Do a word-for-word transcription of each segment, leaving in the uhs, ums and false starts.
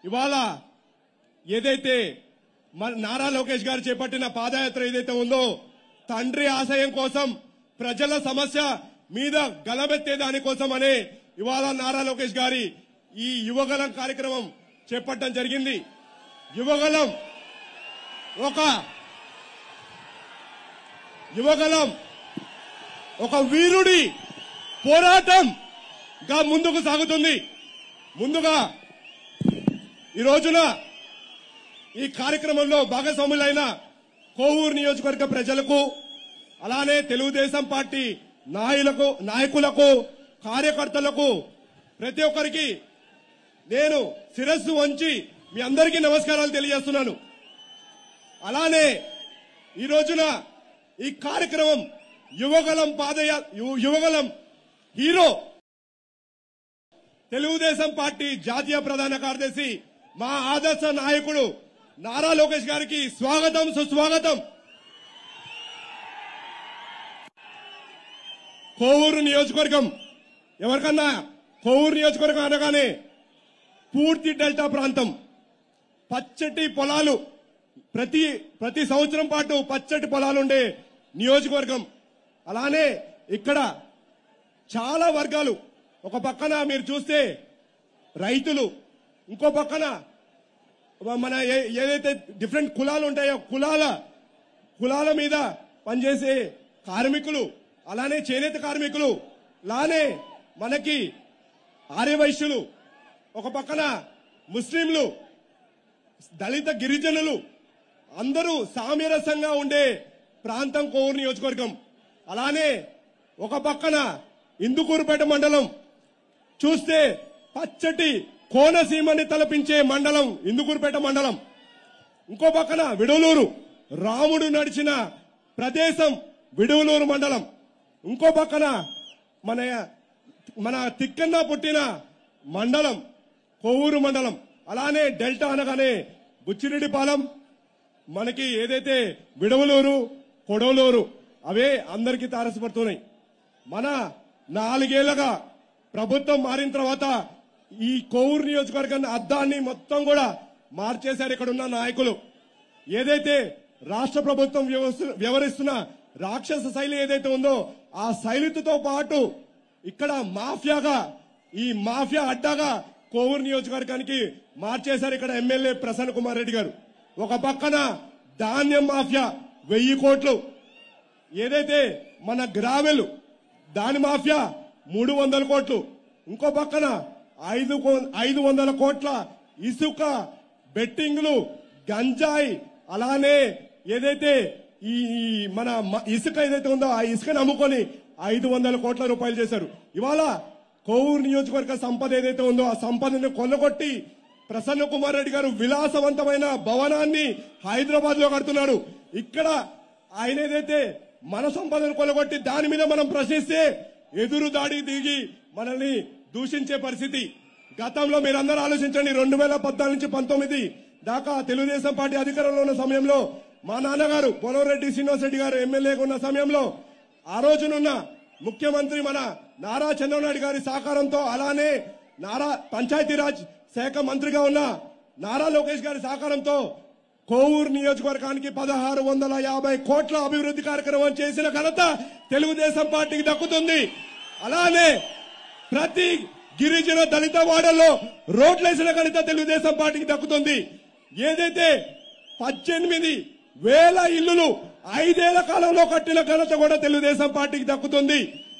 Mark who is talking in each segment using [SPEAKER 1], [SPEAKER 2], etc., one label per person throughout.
[SPEAKER 1] ఇవాళ ఏదైతే నారా లోకేష్ గారు చేపట్టిన పాదయాత్ర ఏదైతే ఉందో తండ్రి ఆశయం కోసం ప్రజల సమస్య మీద గలమెత్తే దానికోసం అనే ఇవాళ నారా లోకేష్ గారి ఈ యువగలం కార్యక్రమం చేపట్టడం జరిగింది. యువగలం ఒక యువగలం ఒక వీరుడి పోరాటంగా ముందుకు సాగుతుంది. ముందుగా ఈ రోజున ఈ కార్యక్రమంలో భాగస్వాములైన కోవూరు నియోజకవర్గ ప్రజలకు అలానే తెలుగుదేశం పార్టీ నాయకులకు నాయకులకు కార్యకర్తలకు ప్రతి ఒక్కరికి నేను శిరస్సు వంచి మీ అందరికీ నమస్కారాలు తెలియజేస్తున్నాను. అలానే ఈ రోజున ఈ కార్యక్రమం యువగలం పాదయా యువగలం హీరో తెలుగుదేశం పార్టీ జాతీయ ప్రధాన కార్యదర్శి మా ఆదర్శ నాయకుడు నారా లోకేష్ గారికి స్వాగతం సుస్వాగతం. కోవూరు నియోజకవర్గం ఎవరికన్నా కోవూరు నియోజకవర్గం అనగానే పూర్తి డెల్టా ప్రాంతం, పచ్చటి పొలాలు, ప్రతి ప్రతి సంవత్సరం పాటు పచ్చటి పొలాలుండే నియోజకవర్గం. అలానే ఇక్కడ చాలా వర్గాలు, ఒక పక్కన మీరు చూస్తే రైతులు, ఇంకో పక్కన మన ఏదైతే డిఫరెంట్ కులాలు ఉంటాయో కులాల కులాల మీద పనిచేసే కార్మికులు, అలానే చేనేత కార్మికులు, అలానే మనకి ఆర్యవైశ్యులు, ఒక పక్కన ముస్లింలు, దళిత గిరిజనులు అందరూ సామ్యరసంగా ఉండే ప్రాంతం కోవూరు నియోజకవర్గం. అలానే ఒక పక్కన ఇందుకూరుపేట మండలం చూస్తే పచ్చటి కోనసీమని తలపించే మండలం ఇందుకూరుపేట మండలం. ఇంకో పక్కన విడవలూరు, రాముడు నడిచిన ప్రదేశం విడవలూరు మండలం. ఇంకో పక్కన మన మన తిక్కన్న పుట్టిన మండలం కోవూరు మండలం. అలానే డెల్టా అనగానే బుచ్చిరెడ్డిపాలెం, మనకి ఏదైతే విడవలూరు, కొడవలూరు అవే అందరికీ తారసపడుతున్నాయి. మన నాలుగేళ్లుగా ప్రభుత్వం మారిన తర్వాత ఈ కోవూరు నియోజకవర్గాన్ని అద్దాన్ని మొత్తం కూడా మార్చేశారు ఇక్కడ ఉన్న నాయకులు. ఏదైతే రాష్ట్ర ప్రభుత్వం వ్యవహరిస్తున్న రాక్షస శైలి ఏదైతే ఉందో ఆ శైలితో పాటు ఇక్కడ మాఫియాగా, ఈ మాఫియా అడ్డాగా కోవూరు నియోజకవర్గానికి మార్చేశారు ఇక్కడ ఎమ్మెల్యే ప్రసన్న కుమార్ రెడ్డి గారు. ఒక పక్కన ధాన్యం మాఫియా వెయ్యి కోట్లు, ఏదైతే మన గ్రావెలు దాని మాఫియా మూడు వందల కోట్లు, ఇంకో పక్కన ఐదు ఐదు వందల కోట్ల ఇసుక బెట్టింగ్లు, గంజాయి, అలానే ఏదైతే ఈ మన ఇసుక ఏదైతే ఉందో ఆ ఇసుకను అమ్ముకొని ఐదు వందల కోట్ల రూపాయలు చేశారు. ఇవాళ కోవూరు నియోజకవర్గ సంపద ఏదైతే ఉందో ఆ సంపదను కొల్లగొట్టి ప్రసన్న కుమార్ రెడ్డి గారు విలాసవంతమైన భవనాన్ని హైదరాబాద్ లో కడుతున్నారు. ఇక్కడ ఆయన ఏదైతే మన సంపదను కొల్లగొట్టి దాని మీద మనం ప్రశ్నిస్తే ఎదురు దాడి దిగి మనల్ని దూషించే పరిస్థితి. గతంలో మీరందరూ ఆలోచించండి, రెండు వేల పద్నాలుగు నుంచి పంతొమ్మిది దాకా తెలుగుదేశం పార్టీ అధికారంలో ఉన్న సమయంలో మా నాన్నగారు పోలవరెడ్డి శ్రీనివాస్ రెడ్డి గారు ఎమ్మెల్యేగా ఉన్న సమయంలో ఆ రోజునున్న ముఖ్యమంత్రి మన నారా చంద్రబాబు నాయుడు గారి సహకారంతో, అలానే నారా పంచాయతీరాజ్ శాఖ మంత్రిగా ఉన్న నారా లోకేష్ గారి సహకారంతో కోవూరు నియోజకవర్గానికి పదహారు వందల యాభై కోట్ల అభివృద్ధి కార్యక్రమం చేసిన ఘనత తెలుగుదేశం పార్టీకి దక్కుతుంది. అలానే ప్రతి గిరిజన దళిత వాడల్లో రోడ్లేసిన ఘనత తెలుగుదేశం పార్టీకి దక్కుతుంది. ఏదైతే పద్దెనిమిది వేల ఇళ్లు ఐదేళ్ల కాలంలో కట్టిన ఘనత కూడా తెలుగుదేశం పార్టీకి దక్కుతుంది.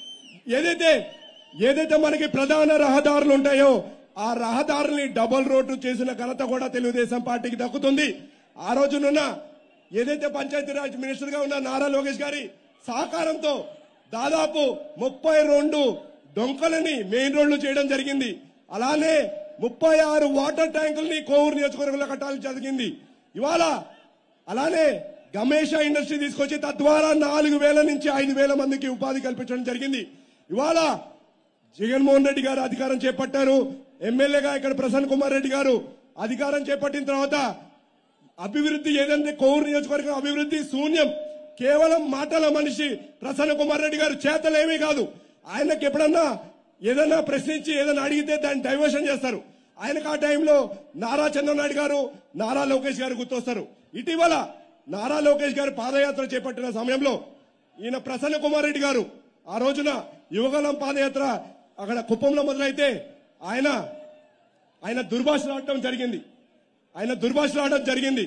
[SPEAKER 1] ఏదైతే ఏదైతే మనకి ప్రధాన రహదారులు ఉంటాయో ఆ రహదారుల్ని డబుల్ రోడ్డు చేసిన ఘనత కూడా తెలుగుదేశం పార్టీకి దక్కుతుంది. ఆ రోజునున్న ఏదైతే పంచాయతీరాజ్ మినిస్టర్ గా ఉన్న నారా లోకేష్ గారి సహకారంతో దాదాపు ముప్పై రెండు డొంకలని మెయిన్ రోడ్లు చేయడం జరిగింది. అలానే ముప్పై ఆరు వాటర్ ట్యాంకుల్ని కోవూరు నియోజకవర్గంలో కట్టాలని జరిగింది. ఇవాళ అలానే గమేషా ఇండస్ట్రీ తీసుకొచ్చి తద్వారా నాలుగు వేల నుంచి ఐదు వేల మందికి ఉపాధి కల్పించడం జరిగింది. ఇవాళ జగన్మోహన్ రెడ్డి గారు అధికారం చేపట్టారు. ఎమ్మెల్యేగా ఇక్కడ ప్రసన్న కుమార్ రెడ్డి గారు అధికారం చేపట్టిన తర్వాత అభివృద్ధి ఏదంటే కోవూరు నియోజకవర్గం అభివృద్ధి శూన్యం. కేవలం మాటల మనిషి ప్రసన్న కుమార్ రెడ్డి గారు, చేతలేమీ కాదు. ఆయనకి ఎప్పుడన్నా ఏదన్నా ప్రశ్నించి ఏదన్నా అడిగితే దాన్ని డైవర్షన్ చేస్తారు. ఆయనకు ఆ టైంలో నారా చంద్రనాయుడు గారు, నారా లోకేష్ గారు గుర్తొస్తారు. ఇటీవల నారా లోకేష్ గారు పాదయాత్ర చేపట్టిన సమయంలో ఈయన ప్రసన్న కుమార్ రెడ్డి గారు ఆ రోజున యువగలం పాదయాత్ర అక్కడ కుప్పంలో మొదలైతే ఆయన ఆయన దుర్భాషలాడటం జరిగింది. ఆయన దుర్భాషలాడటం జరిగింది.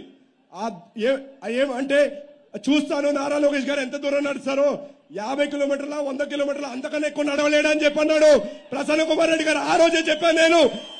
[SPEAKER 1] ఏమంటే చూస్తాను నారా లోకేష్ గారు ఎంత దూరం నడుస్తారో, యాభై కిలోమీటర్ల వంద కిలోమీటర్ల అంతకన్నా ఎక్కువ నడవలేడని చెప్పన్నాడు ప్రసన్న కుమార్ రెడ్డి గారు. ఆ రోజే చెప్పాను నేను,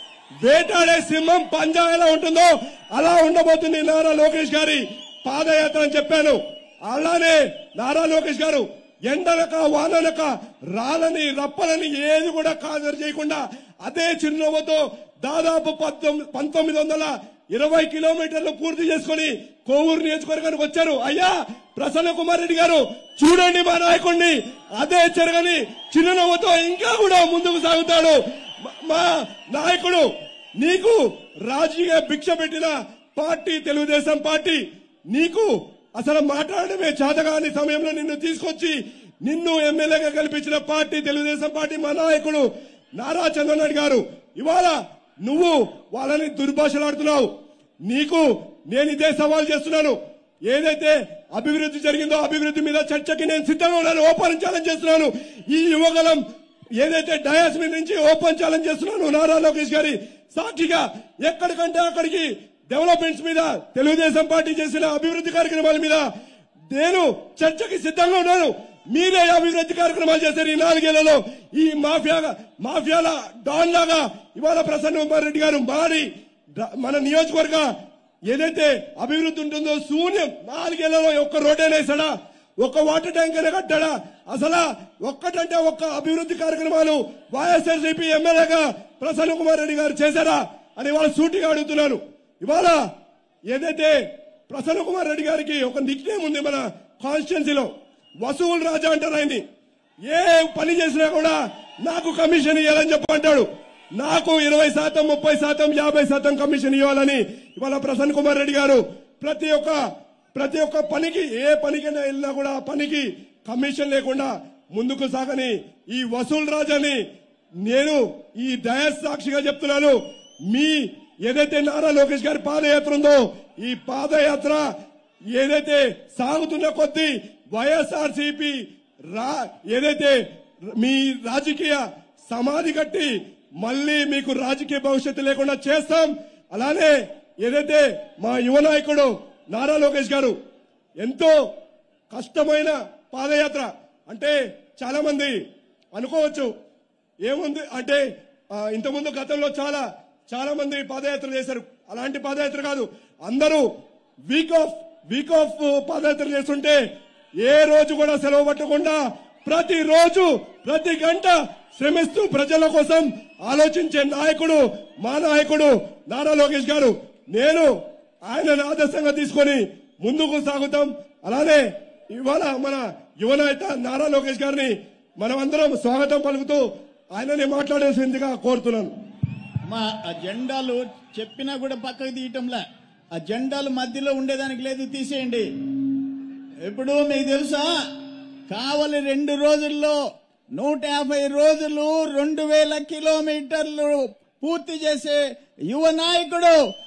[SPEAKER 1] వేటాడే సింహం పంజా ఎలా ఉంటుందో అలా ఉండబోతుంది నారా లోకేష్ గారి పాదయాత్ర అని చెప్పాను. అలానే నారా లోకేష్ గారు ఎండనక వాననక రాలని రప్పలని ఏది కూడా ఖాతరు చేయకుండా అదే చిరునవ్వుతో దాదాపు పంతొమ్మిది వందల ఇరవై కిలోమీటర్లు పూర్తి చేసుకుని కోవూరు నియోజకవర్గానికి వచ్చారు. అయ్యా ప్రసన్న కుమార్ రెడ్డి గారు చూడండి మా నాయకుడిని, అదే చెరగని చిరునవ్వుతో ఇంకా కూడా ముందుకు సాగుతాడు మా నాయకుడు. నీకు రాజకీయ భిక్ష పెట్టిన పార్టీ తెలుగుదేశం పార్టీ, నీకు అసలు మాట్లాడమే చేతగాని సమయంలో నిన్ను తీసుకొచ్చి నిన్ను ఎమ్మెల్యేగా కల్పించిన పార్టీ తెలుగుదేశం పార్టీ. మా నాయకుడు నారా చంద్రనాయుడు గారు ఇవాళ నువ్వు వాళ్ళని దుర్భాషలాడుతున్నావు. నీకు నేను ఇదే సవాల్ చేస్తున్నాను. ఏదైతే అభివృద్ధి జరిగిందో అభివృద్ధి మీద చర్చకి నేను సిద్ధంగా ఉన్నాను. ఓపెన్ ఛాలెంజ్ చేస్తున్నాను. ఈ యువగలం ఏదైతే డయాస్ మీద నుంచి ఓపెన్ ఛాలెంజ్ చేస్తున్నాను నారా లోకేష్ గారి సాక్షిగా, ఎక్కడికంటే అక్కడికి డెవలప్మెంట్స్ మీద తెలుగుదేశం పార్టీ చేసిన అభివృద్ధి కార్యక్రమాల మీద నేను చర్చకి సిద్ధంగా ఉన్నాను. మీరే అభివృద్ధి కార్యక్రమాలు చేశారు ఈ నాలుగేళ్లలో. ఈ మాఫియా మాఫియాల డాన్ లాగా ఇవాళ ప్రసన్న కుమార్ రెడ్డి గారు మారి మన నియోజకవర్గ ఏదైతే అభివృద్ధి ఉంటుందో శూన్యం. నాలుగేళ్లలో ఒక్క రోడ్డైనా వేసాడా, ఒక్క వాటర్ ట్యాంక్ అయినా కట్టాడా? అసలు ఒక్కటంటే ఒక్క అభివృద్ధి కార్యక్రమాలు వైఎస్ఆర్సీపీ ఎమ్మెల్యేగా ప్రసన్న కుమార్ రెడ్డి గారు చేశారా అని ఇవాళ సూటిగా అడుగుతున్నాను. ఇవాళ ఏదైతే ప్రసన్న కుమార్ రెడ్డి గారికి ఒక నిక్ నేమ్ ఉంది మన కాన్స్టిట్యున్సీలో, వసూలు రాజా అంటారు ఆయన్ని. ఏ పని చేసినా కూడా నాకు కమిషన్ ఇవ్వాలని చెప్పంటాడు. నాకు ఇరవై శాతం ముప్పై శాతం యాభై శాతం కమిషన్ ఇవ్వాలని ఇవాళ ప్రసన్న కుమార్ రెడ్డి గారు ప్రతి ఒక్క ప్రతి ఒక్క పనికి, ఏ పనికైనా వెళ్ళినా కూడా పనికి కమిషన్ లేకుండా ముందుకు సాగని ఈ వసూలు రాజాని నేను ఈ డయాస్ సాక్షిగా చెప్తున్నాను. మీ ఏదైతే నారా లోకేష్ గారి పాదయాత్ర ఉందో ఈ పాదయాత్ర ఏదైతే సాగుతున్న కొద్దీ వైఎస్ఆర్సీపీ రా ఏదైతే మీ రాజకీయ సమాధి కట్టి మళ్లీ మీకు రాజకీయ భవిష్యత్తు లేకుండా చేస్తాం. అలానే ఏదైతే మా యువ నాయకుడు నారా లోకేష్ గారు ఎంతో కష్టమైన పాదయాత్ర, అంటే చాలా మంది అనుకోవచ్చు ఏముంది అంటే ఇంతకుముందు గతంలో చాలా చాలా మంది పాదయాత్ర చేశారు. అలాంటి పాదయాత్ర కాదు. అందరూ వీక్ ఆఫ్ వీక్ ఆఫ్ పాదయాత్ర చేస్తుంటే ఏ రోజు కూడా సెలవు పట్టకుండా ప్రతి రోజు ప్రతి గంట శ్రమిస్తూ ప్రజల కోసం ఆలోచించే నాయకుడు మా నాయకుడు నారా లోకేష్ గారు. నేను ఆయన ఆదర్శంగా తీసుకొని ముందుకు సాగుతాం. అలానే ఇవాళ మన యువ నాయక నారా లోకేష్ గారిని మనమందరం స్వాగతం పలుకుతూ ఆయనని మాట్లాడేసిందిగా కోరుతున్నాను.
[SPEAKER 2] మా జెండాలు చెప్పినా కూడా పక్కకు తీయటంలా, ఆ జెండాలు మధ్యలో ఉండేదానికి లేదు, తీసేయండి. ఇప్పుడు మీకు తెలుసా, కావలి రెండు రోజుల్లో నూట యాభై రోజులు రెండు వేల కిలోమీటర్లు పూర్తి చేసే యువ నాయకుడు